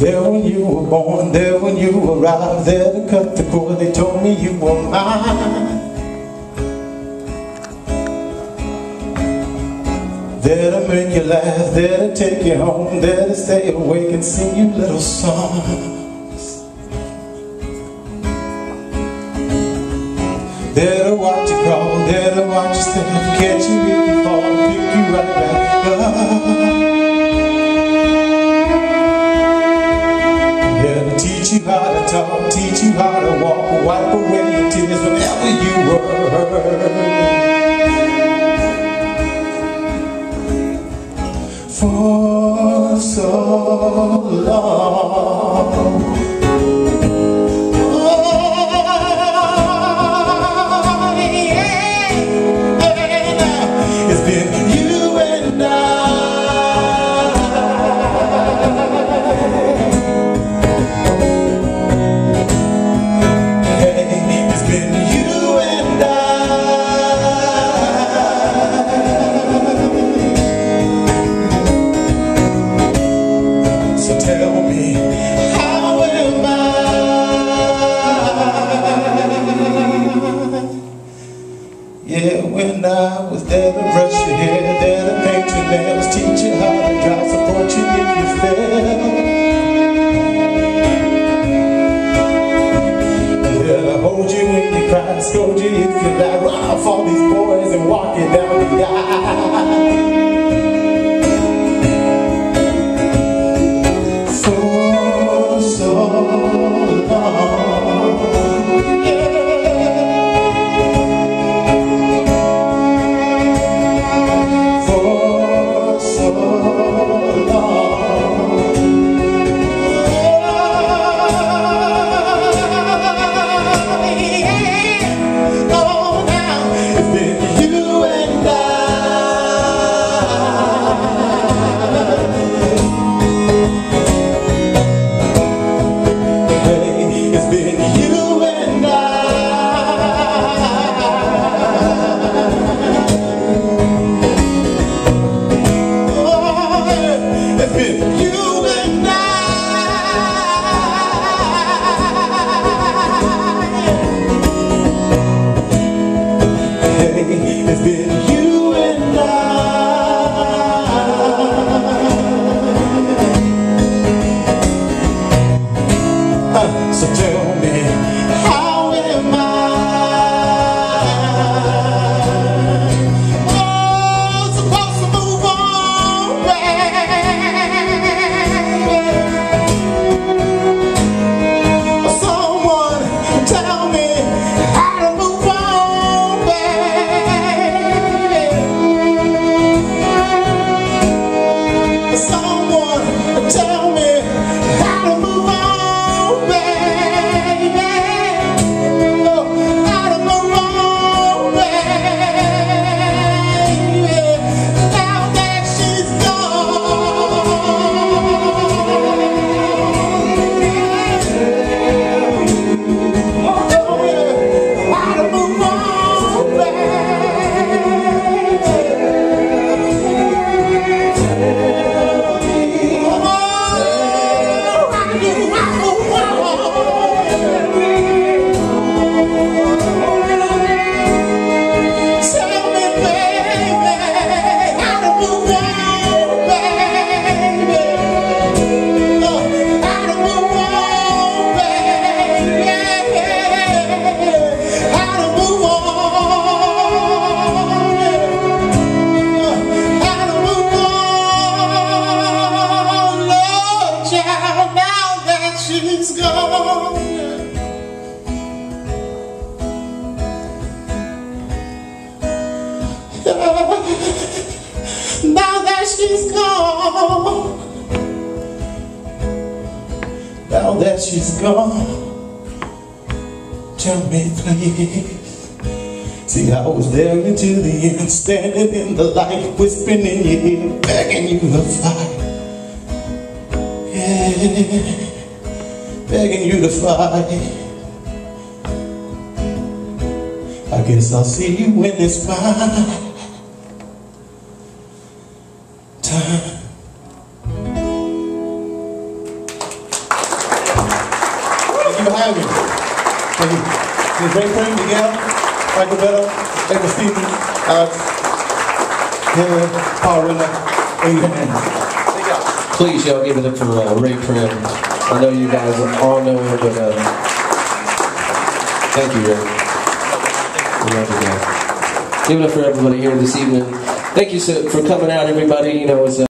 There when you were born, there when you arrived, there to cut the cord. They told me you were mine. There to make you laugh, there to take you home, there to stay awake and sing you little songs. There to watch you crawl, there to watch you stand, catch you if you fall, pick you right back up. There to teach you how to talk, teach you how to walk, wipe away your tears whenever you were hurt. For so long, it's been you and I. It's been you and I. So tell me, how am I? Yeah, when I was there to brush your hair, there to paint your nails, teach you how to drive, support you if you fail. There to hold you when you cry, scold you if you lie, run off all these boys and walk you down the aisle. It's been you and I. So tell me, how am I? Oh, supposed to move on, baby. Someone tell me how to move on, baby. Someone tell me how to move on, baby. Oh, how to move on, baby. Now that she's gone. How to move on, baby. She's gone. Now that she's gone. Now that she's gone. Tell me please. See, I was there until the end, standing in the light, whispering in your ear, begging you to fight. Yeah. Begging you to fight. I guess I'll see you when it's my time. Thank you. Thank you. Here's Ray Prim, Miguel, Michael Bello, Edward Stevens, Alex, Henry, Paul Renner, Ady Hernandez. Please, y'all give it up for Ray Prim. I know you guys all know him, but thank you, Ray. We love you guys. Give it up for everybody here this evening. Thank you for coming out, everybody. You know, it's